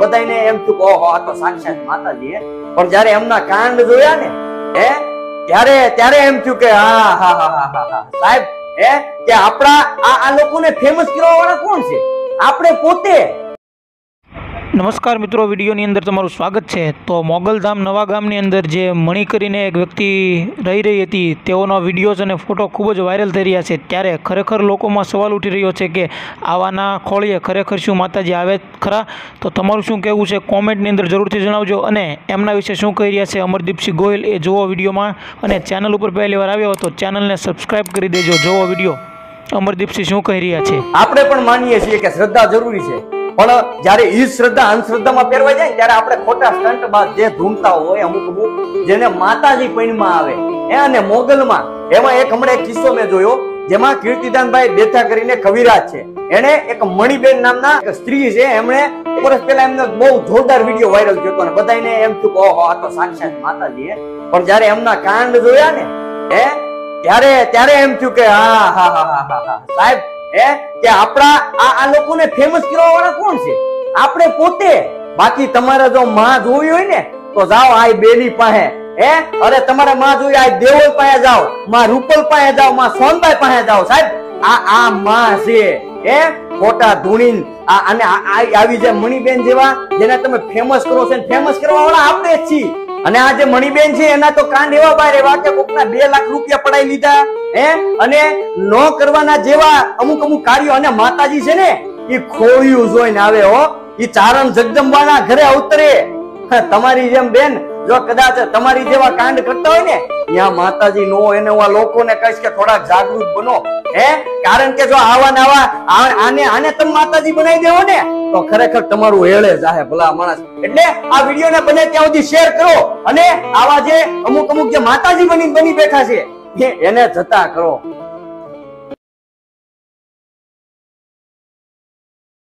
બધાને એમ થયું કે ઓહો આ તો સાક્ષાત માતાજી હે, પણ જ્યારે એમના કાંડ જોયા ને ત્યારે એમ થયું કે હા સાહેબ કે આપણા આ લોકોને ફેમસ કરવા વાળા કોણ છે? આપણે પોતે। નમસ્કાર મિત્રો, વિડીયોની અંદર તમારું સ્વાગત છે। તો મોગલધામ નવા ગામની અંદર જે મણી કરીને એક વ્યક્તિ રહી હતી તેઓનો વિડીયોઝ અને ફોટો ખૂબ જ વાયરલ થઈ રહ્યા છે। ત્યારે ખરેખર લોકોમાં સવાલ ઉઠી રહ્યો છે કે આવાના ખોળીએ ખરેખર શું માતાજી આવે ખરા? તો તમારું શું કહેવું છે કોમેન્ટની અંદર જરૂરથી જણાવજો, અને એમના વિશે શું કહી રહ્યા છે અમરદીપસિંહ ગોહિલ એ જુઓ વિડીયોમાં, અને ચેનલ ઉપર પહેલી વાર આવ્યો તો ચેનલને સબસ્ક્રાઈબ કરી દેજો। જુઓ વિડીયો, અમરદીપસિંહ શું કહી રહ્યા છે। આપણે પણ માનીએ છીએ કે શ્રદ્ધા જરૂરી છે, પણ જ્યારે ઈ શ્રદ્ધા અંધશ્રદ્ધામાં ફેરવાઈ જાય ત્યારે આપણે ખોટા સ્ટન્ટ બાદ જે ધૂમતા હોય અમુક જેને માતાજી પૈણમાં આવે અને મોગલમાં એમાં એક હમણાં એક કિસ્સો મેં જોયો જેમાં કીર્તિદાનભાઈ બેઠા કરીને કવિરાજ છે, એને એક મણીબેન નામના એક સ્ત્રી છે, એમણે વર્ષ પહેલા એમને બહુ જોરદાર વિડીયો વાયરલ થયો હતો અને બધાને એમ થયું કે ઓહો આ તો સાક્ષાત માતાજી હે, પણ જ્યારે એમના કાંડ જોયા ને ત્યારે એમ થયું કે હા સાહેબ કે આપણા આ લોકોને ફેમસ કરવા વાળા કોણ છે? આપણે પોતે। બાકી તમારે જો માં જોવી હોય ને તો જાઓ આ બેલી પાસે, અરે તમારે માં જોઈ આ દેવલ પાસે જાઓ, માં રૂપલ પાસે જાઓ, માં સોનબાઈ પાસે જાઓ। સાહેબ આ માં છે ખોટા ધૂણીન અને આવી જે મણીબેન જેવા જેને તમે ફેમસ કરો છો, ફેમસ કરવા વાળા આપણે જ છીએ। અને આ જે મણીબેન છે એના તો કાંડ એવા બહાર એવા કે કોકના 2 લાખ રૂપિયા પડાઈ લીધા અને નો કરવાના જેવા અમુક કાર્યો। અને માતાજી છે ને એ ખોળિયું જોઈને આવે હો, એ ચારણ જગદંબાના ઘરે અવતરે। તમારી જેમ બેન જો કદાચ તમારી જેવા કાંડ કરતા હોય ને ત્યાં માતાજી નો, એને હું લોકોને કહીશ કે થોડા જાગૃત બનો, કારણ કે જો આને તમે માતાજી બનાવી દેવો ને તો ખરેખર તમારું હેળે જાહે ભલા માણસ। એટલે આ વિડીયોને બને ત્યાં સુધી શેર કરો અને આવા જે અમુક જે માતાજી બની બેઠા છે એને જતા કરો।